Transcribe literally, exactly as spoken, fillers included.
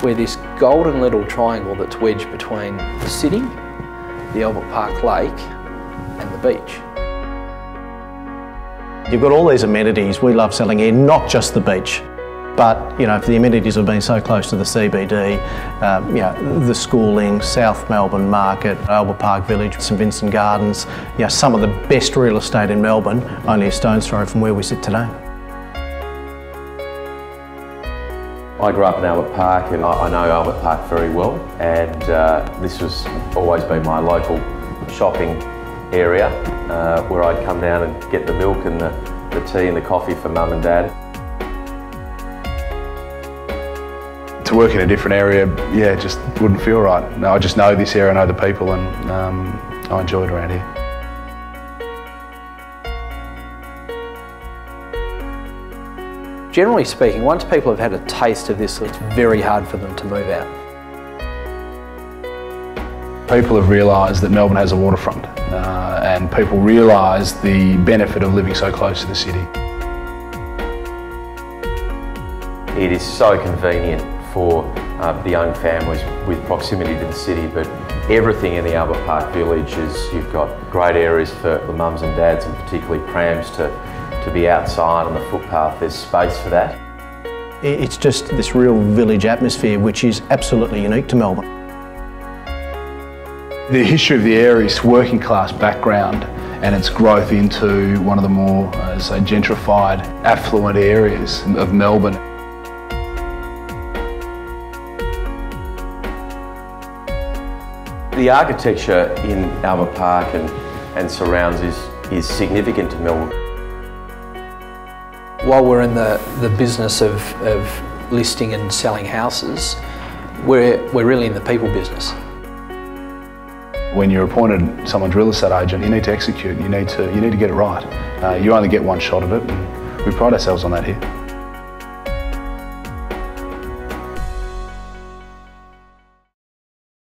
We're this golden little triangle that's wedged between the city, the Albert Park Lake and the beach. You've got all these amenities. We love selling here, not just the beach. But, you know, the amenities have been so close to the C B D, um, you know, the schooling, South Melbourne Market, Albert Park Village, St Vincent Gardens, you know, some of the best real estate in Melbourne, only a stone's throw from where we sit today. I grew up in Albert Park and I know Albert Park very well, and uh, this has always been my local shopping area uh, where I'd come down and get the milk and the, the tea and the coffee for mum and dad. To work in a different area, yeah, just wouldn't feel right. No, I just know this area, I know the people, and um, I enjoy it around here. Generally speaking, once people have had a taste of this, it's very hard for them to move out. People have realised that Melbourne has a waterfront, uh, and people realise the benefit of living so close to the city. It is so convenient for uh, the young families with proximity to the city, but everything in the Albert Park Village is, you've got great areas for the mums and dads, and particularly prams to, to be outside on the footpath. There's space for that. It's just this real village atmosphere which is absolutely unique to Melbourne. The history of the area is working class background and its growth into one of the more, uh, say, gentrified, affluent areas of Melbourne. The architecture in Albert Park and, and surrounds is, is significant to Melbourne. While we're in the, the business of, of listing and selling houses, we're, we're really in the people business. When you're appointed someone's real estate agent, you need to execute, you need to, you need to get it right. Uh, you only get one shot at it, and we pride ourselves on that here.